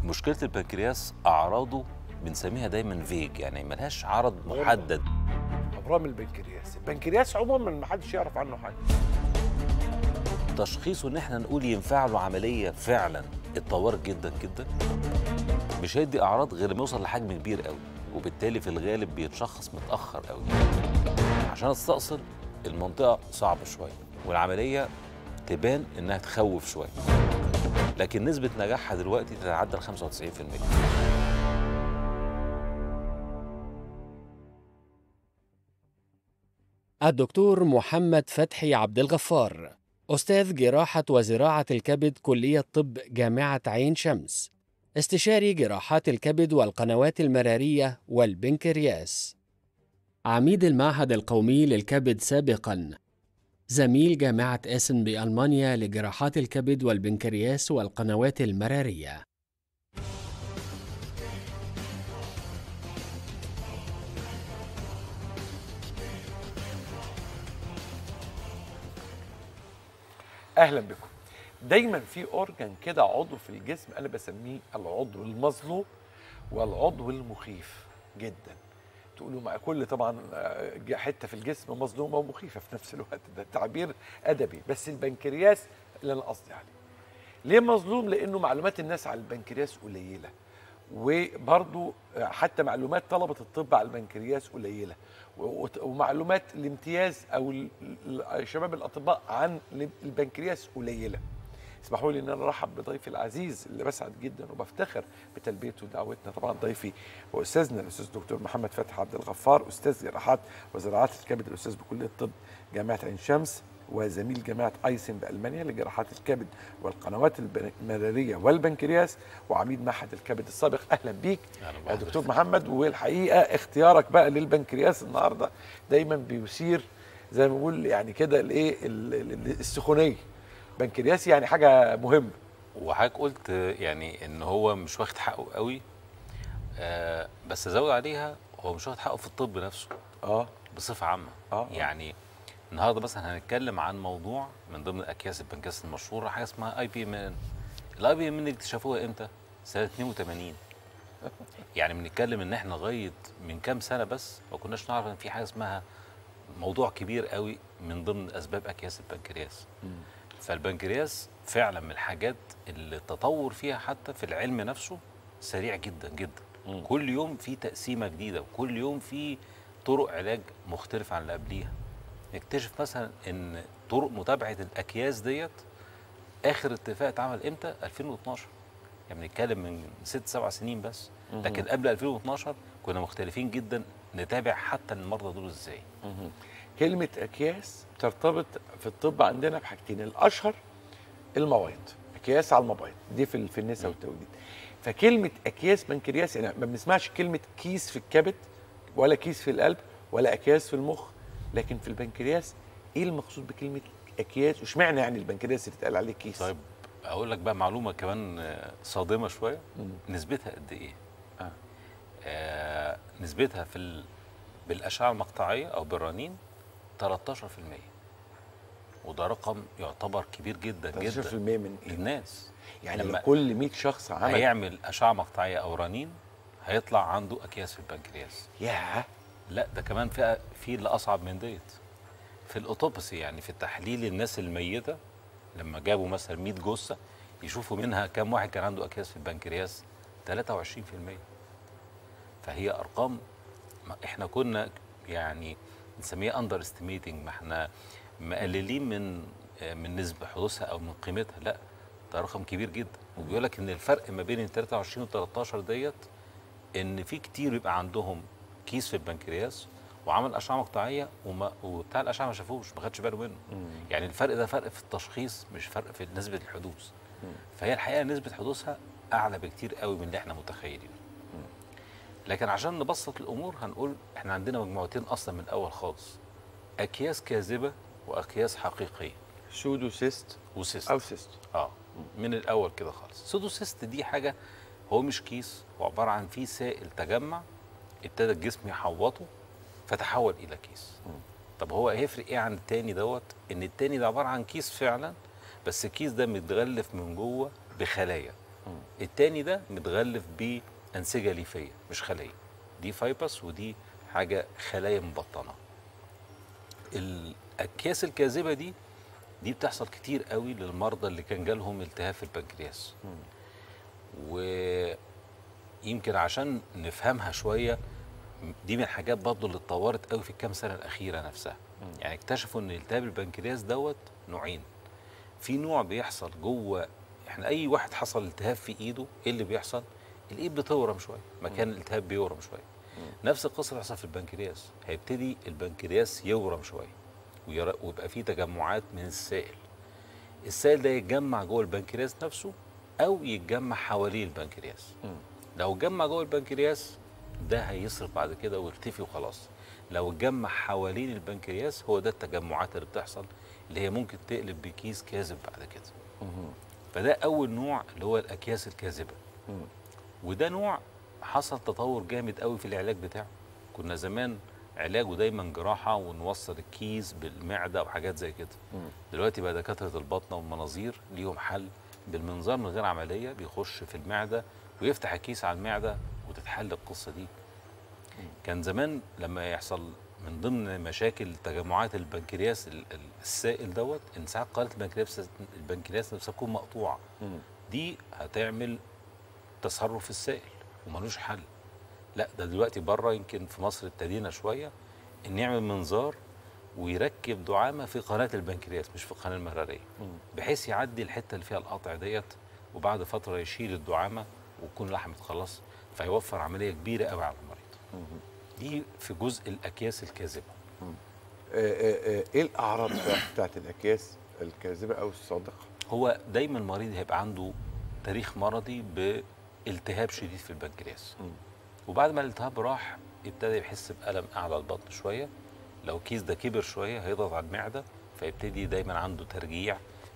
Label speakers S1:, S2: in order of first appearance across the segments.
S1: مشكله البنكرياس اعراضه بنسميها دايما فيج، يعني ملهاش عرض محدد.
S2: ابرام البنكرياس عموما ما حدش يعرف عنه حاجه.
S1: تشخيصه ان احنا نقول ينفع له عمليه فعلا اتطورت جدا جدا، مش هيدي اعراض غير لما يوصل لحجم كبير قوي، وبالتالي في الغالب بيتشخص متاخر قوي. عشان استأصل المنطقه صعبه شويه، والعمليه تبان انها تخوف شويه، لكن نسبه نجاحها دلوقتي تتعدى ال 95%.
S3: الدكتور محمد فتحي عبد الغفار، أستاذ جراحة وزراعة الكبد، كلية طب جامعة عين شمس، استشاري جراحات الكبد والقنوات المرارية والبنكرياس، عميد المعهد القومي للكبد سابقاً، زميل جامعة إيسن بألمانيا لجراحات الكبد والبنكرياس والقنوات المرارية.
S2: اهلا بكم. دايما في اورجان كده، عضو في الجسم انا بسميه العضو المظلوم والعضو المخيف جدا. تقولوا مع كل طبعا حته في الجسم مظلومه ومخيفه في نفس الوقت، ده تعبير ادبي، بس البنكرياس اللي انا قصدي عليه. ليه مظلوم؟ لانه معلومات الناس على البنكرياس قليله، وبرضو حتى معلومات طلبه الطب على البنكرياس قليله، ومعلومات الامتياز او شباب الاطباء عن البنكرياس قليله. اسمحوا لي ان انا ارحب بضيفي العزيز اللي بسعد جدا وبفتخر بتلبيته ودعوتنا. طبعا ضيفي هو استاذنا الاستاذ الدكتور محمد فتحي عبد الغفار، استاذ جراحات وزراعات الكبد، الاستاذ بكليه الطب جامعه عين شمس، وزميل جامعه ايسن بالمانيا لجراحات الكبد والقنوات المراريه والبنكرياس، وعميد معهد الكبد السابق. اهلا بيك يا دكتور محمد. والحقيقه اختيارك بقى للبنكرياس النهارده دايما بيثير زي ما بقول يعني كده الايه السخونيه. بنكرياس يعني حاجه مهمه،
S1: وحضرتك قلت يعني ان هو مش واخد حقه قوي، بس ازود عليها هو مش واخد حقه في الطب نفسه بصفه عامه. يعني النهارده مثلا هنتكلم عن موضوع من ضمن اكياس البنكرياس المشهوره، حاجه اسمها IBMN. الIBMN دي اكتشفوها امتى؟ سنه 82. يعني بنتكلم ان احنا لغايه من كام سنه بس ما كناش نعرف ان في حاجه اسمها موضوع كبير قوي من ضمن اسباب اكياس البنكرياس. فالبنكرياس فعلا من الحاجات اللي التطور فيها حتى في العلم نفسه سريع جدا جدا. كل يوم في تقسيمه جديده، وكل يوم في طرق علاج مختلفه عن اللي قبليها. نكتشف مثلا ان طرق متابعه الاكياس ديت اخر اتفاق اتعمل امتى؟ 2012. يعني بنتكلم من 6-7 سنين بس. لكن قبل 2012 كنا مختلفين جدا نتابع حتى المرضى دول ازاي.
S2: كلمه اكياس ترتبط في الطب عندنا بحاجتين، الاشهر المبايض، اكياس على المبايض دي في النساء والتوليد. فكلمه اكياس بنكرياس يعني ما بنسمعش كلمه كيس في الكبد ولا كيس في القلب ولا اكياس في المخ، لكن في البنكرياس ايه المقصود بكلمه اكياس؟ واشمعنى يعني البنكرياس اللي اتقال عليه كيس؟
S1: طيب اقول لك بقى معلومه كمان صادمه شويه. نسبتها قد ايه؟ نسبتها بالاشعه المقطعيه او بالرنين 13%. وده رقم يعتبر كبير جدا جدا
S2: 13% من ايه؟
S1: الناس.
S2: يعني لما كل 100 شخص عمل
S1: هيعمل اشعه مقطعيه او رنين هيطلع عنده اكياس في البنكرياس.
S2: ياه.
S1: لا ده كمان في اللي اصعب من ديت. في الاوتوبسي، يعني في التحليل الناس الميته، لما جابوا مثلا 100 جثه يشوفوا منها كم واحد كان عنده اكياس في البنكرياس، 23%. فهي ارقام احنا كنا يعني نسميها اندر استيميتنج، ما احنا مقللين من نسبه حدوثها او من قيمتها. لا ده رقم كبير جدا. وبيقول لك ان الفرق ما بين ال 23 و 13 ديت ان في كتير بيبقى عندهم كيس في البنكرياس وعمل اشعه مقطعيه وبتاع الاشعه ما شافوش، ما خدش باله منه. يعني الفرق ده فرق في التشخيص مش فرق في نسبه الحدوث. فهي الحقيقه نسبه حدوثها اعلى بكتير قوي من اللي احنا متخيلين. لكن عشان نبسط الامور هنقول احنا عندنا مجموعتين اصلا من الاول خالص، اكياس كاذبه واكياس حقيقيه.
S2: سودو سيست
S1: وسيست
S2: او سيست.
S1: من الاول كده خالص. سودو سيست دي حاجه هو مش كيس، هو عباره عن فيه سائل تجمع ابتدى الجسم يحوطه فتحول الى كيس. طب هو هيفرق ايه عن التاني دوت؟ ان التاني ده عباره عن كيس فعلا، بس الكيس ده متغلف من جوه بخلايا. التاني ده متغلف بانسجه ليفيه مش خليه، دي فايبس ودي حاجه خلايا مبطنه. الاكياس الكاذبه دي بتحصل كتير قوي للمرضى اللي كان جالهم التهاب في البنكرياس. ويمكن عشان نفهمها شويه، دي من الحاجات برضه اللي اتطورت قوي في الكام سنه الاخيره نفسها. يعني اكتشفوا ان التهاب البنكرياس دوت نوعين. في نوع بيحصل جوه، احنا اي واحد حصل التهاب في ايده ايه اللي بيحصل؟ الايد بتورم شويه، مكان الالتهاب بيورم شويه. نفس القصه بتحصل في البنكرياس، هيبتدي البنكرياس يورم شويه ويبقى فيه تجمعات من السائل. السائل ده يتجمع جوه البنكرياس نفسه او يتجمع حواليه البنكرياس. لو اتجمع جوه البنكرياس ده هيصرف بعد كده ويختفي وخلاص. لو اتجمع حوالين البنكرياس هو ده التجمعات اللي بتحصل، اللي هي ممكن تقلب بكيس كاذب بعد كده. فده اول نوع اللي هو الاكياس الكاذبه. وده نوع حصل تطور جامد قوي في العلاج بتاعه. كنا زمان علاجه دايما جراحه ونوصل الكيس بالمعده وحاجات زي كده. دلوقتي بقى دكاتره الباطنه والمناظير ليهم حل بالمنظار من غير عمليه، بيخش في المعده ويفتح الكيس على المعده وتتحل القصه دي. كان زمان لما يحصل من ضمن مشاكل تجمعات البنكرياس السائل دوت ان ساعات قناه البنكرياس نفسها تكون مقطوعه. دي هتعمل تصرف في السائل وملوش حل. لا ده دلوقتي بره يمكن في مصر ابتدينا شويه ان يعمل منظار ويركب دعامه في قناه البنكرياس مش في القناه المراريه، بحيث يعدي الحته اللي فيها القطع ديت، وبعد فتره يشيل الدعامه ويكون اللحم اتخلص، فيوفر عمليه كبيره قوي على المريض. دي في جزء الاكياس الكاذبه.
S2: ايه الاعراض بتاعت الاكياس الكاذبه او الصادقه؟
S1: هو دايما المريض هيبقى عنده تاريخ مرضي بالتهاب شديد في البنكرياس. وبعد ما الالتهاب راح يبتدي يحس بألم أعلى البطن شوية. لو الكيس ده كبر شوية هيضغط على المعدة فيبتدي دايما عنده ترجيع.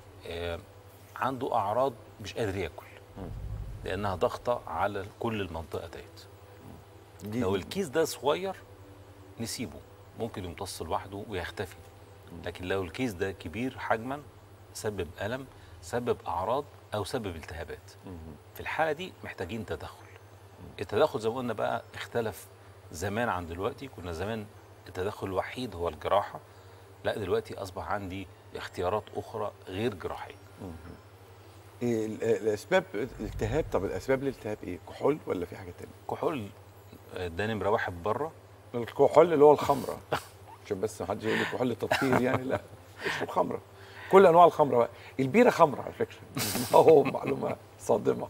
S1: عنده أعراض مش قادر ياكل لأنها ضغطة على كل المنطقة ديت. لو الكيس ده صغير نسيبه، ممكن يمتص لوحده ويختفي. لكن لو الكيس ده كبير حجما سبب ألم، سبب أعراض أو سبب التهابات، في الحالة دي محتاجين تدخل. التدخل زي ما قلنا بقى اختلف زمان عن دلوقتي. كنا زمان التدخل الوحيد هو الجراحة، لا دلوقتي أصبح عندي اختيارات أخرى غير جراحية.
S2: إيه الأسباب الالتهاب؟ طب الأسباب الالتهاب إيه؟ كحول ولا في حاجة تانية؟
S1: كحول ده نمرة واحد بره.
S2: الكحول اللي هو الخمرة عشان بس ما حدش يقول لي كحول تطهير يعني، لا اشرب خمرة، كل أنواع الخمرة بقى. البيرة خمرة على فكرة أهو معلومة صادمة.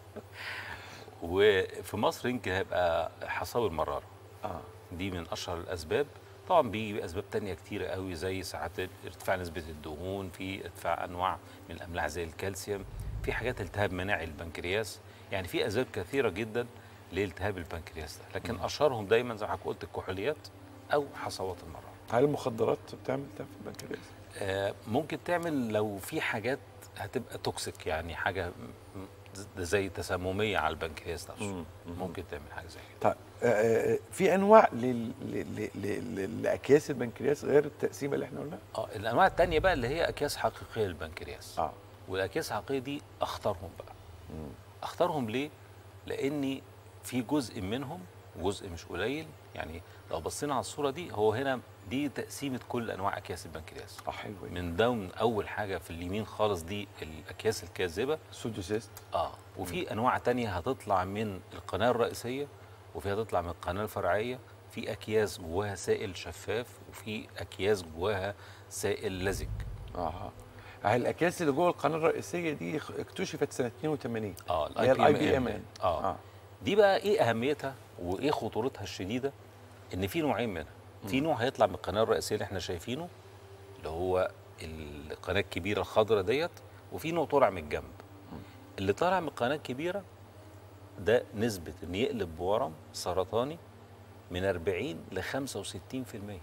S1: وفي مصر يمكن هيبقى حصاوي المرارة. دي من أشهر الأسباب. طبعا بيجي أسباب تانية كتيرة قوي زي ساعات ارتفاع نسبة الدهون، في ارتفاع أنواع من الأملاح زي الكالسيوم، في حاجات التهاب مناعي البنكرياس. يعني في أسباب كثيرة جدا لالتهاب البنكرياس ده، لكن أشهرهم دايما زي ما قلت الكحوليات أو حصوات المرارة.
S2: هل المخدرات بتعمل التهاب في البنكرياس؟
S1: ممكن تعمل لو في حاجات هتبقى توكسيك، يعني حاجة زي تسممية على البنكرياس نفسه، ممكن تعمل حاجة زي كده.
S2: طيب في انواع لاكياس البنكرياس غير التقسيمه اللي احنا قلناها؟
S1: الانواع الثانيه بقى اللي هي اكياس حقيقيه للبنكرياس. والاكياس الحقيقيه دي اختارهم بقى. اختارهم ليه؟ لاني في جزء منهم، جزء مش قليل، يعني لو بصينا على الصوره دي هو هنا دي تقسيمه كل انواع اكياس البنكرياس.
S2: حلو.
S1: من ضمن اول حاجه في اليمين خالص دي الاكياس الكاذبه
S2: سودوسيست.
S1: وفي انواع تانية هتطلع من القناه الرئيسيه، وفي هتطلع من القناه الفرعيه. في اكياس جواها سائل شفاف، وفي اكياس جواها سائل لزج.
S2: الاكياس اللي جوه القناه الرئيسيه دي اكتشفت سنه 82.
S1: الاي بي ام. دي بقى ايه اهميتها وايه خطورتها الشديده؟ ان في نوعين منها. في نوع هيطلع من القناه الرئيسيه اللي احنا شايفينه اللي هو القناه الكبيره الخضراء ديت، وفي نوع طالع من الجنب. اللي طالع من القناه الكبيره ده نسبه ان يقلب بورم سرطاني من 40 ل 65%.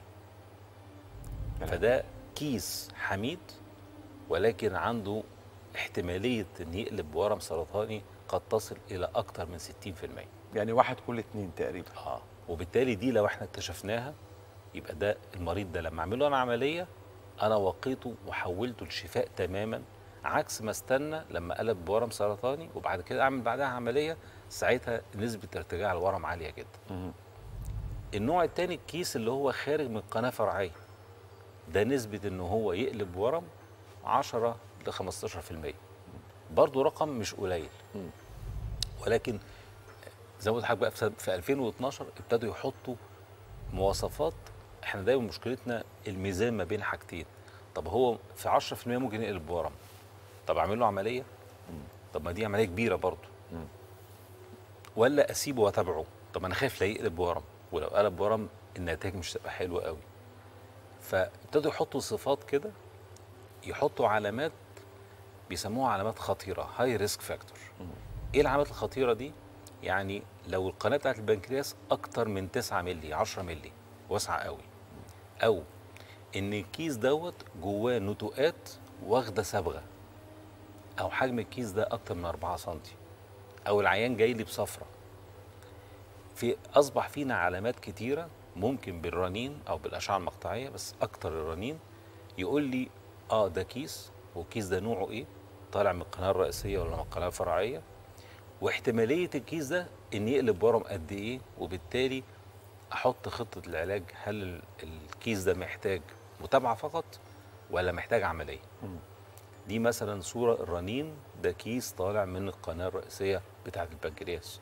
S1: فده كيس حميد ولكن عنده احتماليه ان يقلب بورم سرطاني قد تصل الى اكثر من 60%.
S2: يعني 1 كل 2 تقريبا.
S1: وبالتالي دي لو احنا اكتشفناها يبقى ده المريض ده لما اعمل له انا عمليه انا وقيته وحولته لشفاء تماما عكس ما استنى لما قلب بورم سرطاني وبعد كده اعمل بعدها عمليه، ساعتها نسبه ارتجاع الورم عاليه جدا. النوع الثاني الكيس اللي هو خارج من قناه فرعيه، ده نسبه ان هو يقلب ورم 10 ل 15%، برضه رقم مش قليل. ولكن زي ما قلت لحضرتك بقى في 2012 ابتدوا يحطوا مواصفات. احنا دايما مشكلتنا الميزان ما بين حاجتين. طب هو في 10% ممكن يقلب ورم، طب اعمل له عمليه؟ طب ما دي عمليه كبيره برضه. ولا اسيبه واتابعه؟ طب انا خايف لا يقلب ورم، ولو قلب ورم النتائج مش هتبقى حلوه قوي. فابتدوا يحطوا صفات كده، يحطوا علامات بيسموها علامات خطيره، هاي ريسك فاكتور. ايه العلامات الخطيره دي؟ يعني لو القناه بتاعت البنكرياس اكتر من 9 مللي 10 مللي واسعه قوي، او ان الكيس دوت جواه نتوءات واخده صبغه، او حجم الكيس ده اكتر من 4 سم، او العيان جاي لي بصفرة. اصبح فينا علامات كتيره ممكن بالرنين او بالاشعه المقطعيه، بس اكتر الرنين يقول لي ده كيس، والكيس ده نوعه ايه، طالع من القناه الرئيسيه ولا من القناه الفرعيه، واحتماليه الكيس ده ان يقلب ورم قد ايه، وبالتالي احط خطه العلاج. هل الكيس ده محتاج متابعه فقط ولا محتاج عمليه؟ دي مثلا صوره الرنين، ده كيس طالع من القناه الرئيسيه بتاعه البنكرياس.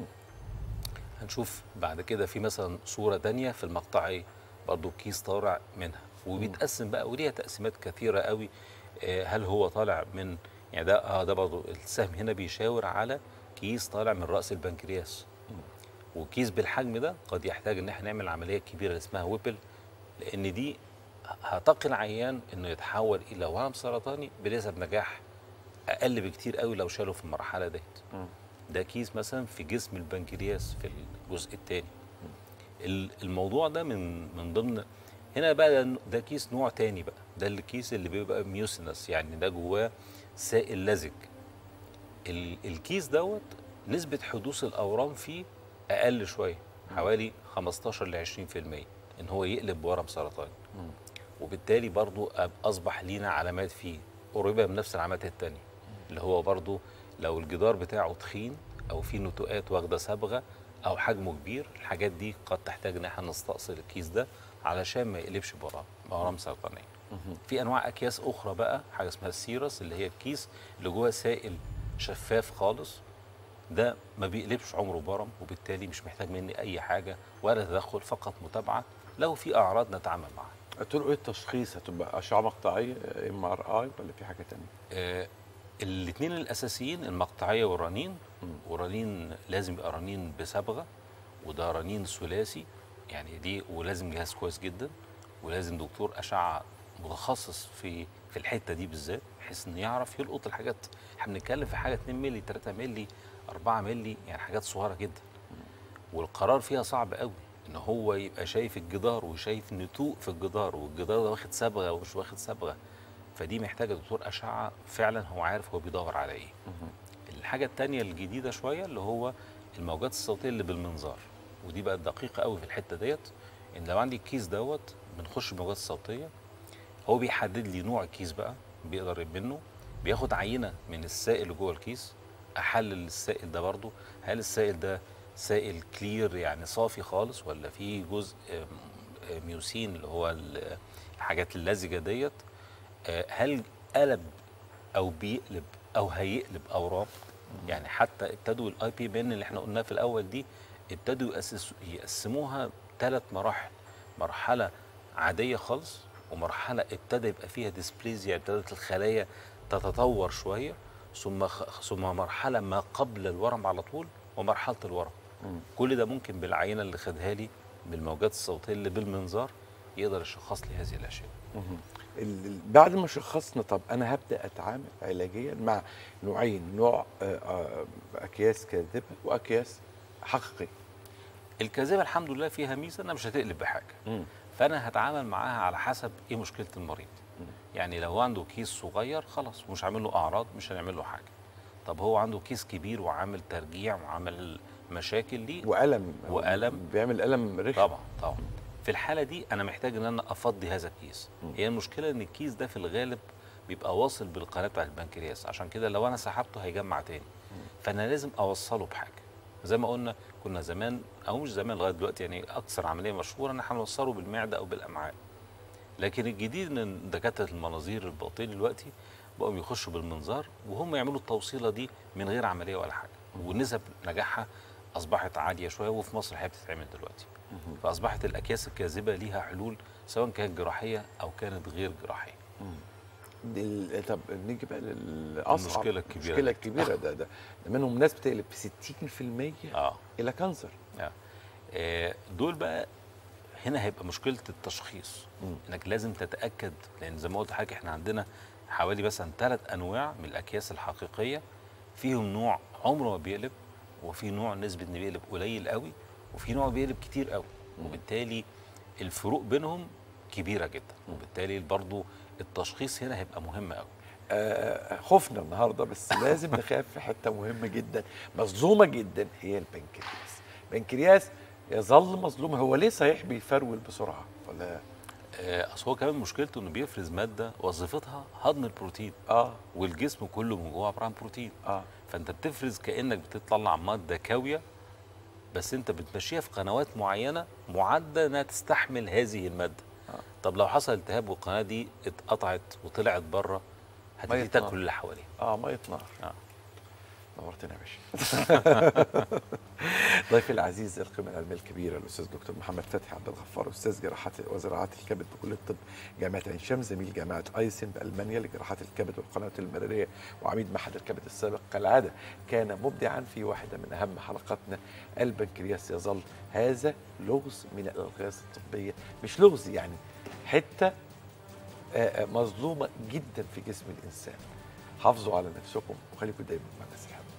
S1: هنشوف بعد كده في مثلا صوره تانية في المقطعيه، برضو كيس طالع منها، وبيتقسم بقى وليها تقسيمات كثيره قوي. هل هو طالع من، يعني ده برضو السهم هنا بيشاور على كيس طالع من راس البنكرياس. وكيس بالحجم ده قد يحتاج ان احنا نعمل عمليه كبيره اسمها ويبل، لان دي هتقي العيان انه يتحول الى ورم سرطاني بنسب نجاح اقل بكتير قوي لو شالوا في المرحله ديت. ده كيس مثلا في جسم البنكرياس في الجزء الثاني. الموضوع ده من ضمن هنا بقى، ده كيس نوع تاني بقى، ده الكيس اللي بيبقى ميوسينس، يعني ده جواه سائل لزج. الكيس دوت نسبه حدوث الاورام فيه اقل شويه، حوالي 15 ل 20% ان هو يقلب ورم سرطاني. وبالتالي برضو اصبح لينا علامات فيه قريبه من نفس العلامات التانية، اللي هو برضو لو الجدار بتاعه تخين او فيه نتوءات واخده صبغه او حجمه كبير، الحاجات دي قد تحتاج ان احنا نستأصل الكيس ده علشان ما يقلبش بورم سرطانيه. في انواع اكياس اخرى بقى، حاجه اسمها السيرس، اللي هي الكيس اللي جواه سائل شفاف خالص، ده ما بيقلبش عمره بورم، وبالتالي مش محتاج مني اي حاجه ولا تدخل، فقط متابعه لو في اعراض نتعامل معاها.
S2: قلت له ايه التشخيص؟ هتبقى اشعه مقطعيه MRI ولا في حاجه ثانيه؟
S1: الاثنين الاساسيين المقطعيه والرنين. والرنين لازم يبقى رنين بصبغه، وده رنين ثلاثي يعني دي، ولازم جهاز كويس جدا، ولازم دكتور اشعه متخصص في الحته دي بالذات، بحيث انه يعرف يلقط الحاجات. احنا بنتكلم في حاجه 2 مللي 3 مللي 4 مللي، يعني حاجات صغيره جدا، والقرار فيها صعب قوي، ان هو يبقى شايف الجدار وشايف نتوء في الجدار، والجدار ده واخد صبغه ومش واخد صبغه. فدي محتاجه دكتور اشعه فعلا هو عارف هو بيدور على ايه. الحاجه الثانيه الجديده شويه اللي هو الموجات الصوتيه اللي بالمنظار، ودي بقت دقيقه قوي في الحته ديت. ان لو عندي الكيس دوت بنخش الموجات الصوتيه، هو بيحدد لي نوع الكيس بقى، بيقدر منه بياخد عينه من السائل اللي جوه الكيس، احلل السائل ده برضو، هل السائل ده سائل كلير يعني صافي خالص، ولا فيه جزء ميوسين اللي هو الحاجات اللزجه ديت، هل قلب او بيقلب او هيقلب اورام. يعني حتى ابتدوا الاي بي بن اللي احنا قلناه في الاول دي، ابتدوا يقسموها 3 مراحل، مرحله عاديه خالص، ومرحله ابتدى يبقى فيها ديسبليزيا، ابتدت الخلايا تتطور شويه، ثم مرحله ما قبل الورم على طول، ومرحله الورم. كل ده ممكن بالعينه اللي خدها لي بالموجات الصوتيه اللي بالمنظار يقدر يشخص لي هذه الاشياء.
S2: بعد ما شخصنا، طب انا هبدا اتعامل علاجيا مع نوعين، نوع اكياس كاذبه واكياس حقيقيه.
S1: الكاذبه الحمد لله فيها ميزه انها مش هتقلب بحاجه، فانا هتعامل معاها على حسب ايه مشكله المريض. يعني لو عنده كيس صغير خلاص مش هعمل له اعراض، مش هنعمل له حاجه. طب هو عنده كيس كبير وعامل ترجيع وعامل مشاكل ليه
S2: والم بيعمل الم رخم.
S1: طبعا في الحاله دي انا محتاج ان انا افضي هذا الكيس. هي المشكله ان الكيس ده في الغالب بيبقى واصل بالقناه بتاعت البنكرياس، عشان كده لو انا سحبته هيجمع تاني. فانا لازم اوصله بحاجه. زي ما قلنا كنا زمان، او مش زمان لغايه دلوقتي، يعني اكثر عمليه مشهوره ان احنا نوصله بالمعده او بالامعاء. لكن الجديد ان دكاتره المناظير الباطني دلوقتي بقوا يخشوا بالمنظار وهم يعملوا التوصيله دي من غير عمليه ولا حاجه، ونسب نجاحها اصبحت عاليه شويه، وفي مصر هي بتتعمل دلوقتي. فاصبحت الاكياس الكاذبه ليها حلول سواء كانت جراحيه او كانت غير جراحيه.
S2: طب نيجي بقى للاصعب،
S1: المشكله الكبيره
S2: ده منهم ناس بتقلب في 60% الى كانسر.
S1: دول بقى هنا هيبقى مشكله التشخيص. انك لازم تتاكد، لان زي ما قلت لحضرتك احنا عندنا حوالي مثلا 3 انواع من الاكياس الحقيقيه، فيهم نوع عمره ما بيقلب، وفي نوع نسبه انه بيقلب قليل قوي، وفي نوع بيقلب كتير قوي. وبالتالي الفروق بينهم كبيره جدا، وبالتالي برضو التشخيص هنا هيبقى مهم قوي.
S2: خفنا النهارده، بس لازم نخاف في حته مهمه جدا مظلومه جدا، هي البنكرياس. البنكرياس يظل مظلوم. هو ليه صحيح بيفرول بسرعه ولا؟
S1: اصل هو كمان مشكلته انه بيفرز ماده وظيفتها هضم البروتين. والجسم كله من جوه عباره عن بروتين. فانت بتفرز كانك بتطلع ماده كاويه، بس انت بتمشيها في قنوات معينه معده انها تستحمل هذه الماده. طب لو حصل التهاب والقناه دي اتقطعت وطلعت بره، هتبتدي تاكل اللي حواليها.
S2: ميه نار. نورتنا يا باشا. ضيفي العزيز القيمه العلميه الكبيره الاستاذ دكتور محمد فتحي عبد الغفار، استاذ جراحات وزراعه الكبد بكليه الطب جامعه عين شمس، زميل جامعه ايسن بالمانيا لجراحات الكبد والقنوات المراريه، وعميد معهد الكبد السابق. كالعاده كان مبدعا في واحده من اهم حلقاتنا. البنكرياس يظل هذا لغز من الالغاز الطبيه، مش لغز يعني، حته مظلومه جدا في جسم الانسان. حافظوا على نفسكم وخليكم دايما مع الناس الحلوه.